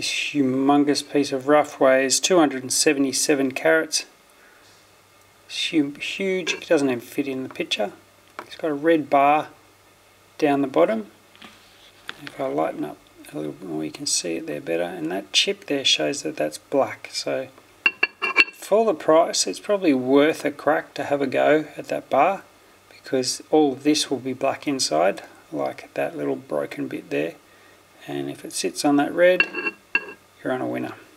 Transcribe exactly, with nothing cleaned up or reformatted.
This humongous piece of rough weighs two hundred seventy-seven carats. It's huge, it doesn't even fit in the picture. It's got a red bar down the bottom. If I lighten up a little bit more, you can see it there better, and that chip there shows that that's black. So for the price, it's probably worth a crack to have a go at that bar, because all of this will be black inside, like that little broken bit there, and if it sits on that red, you're on a winner.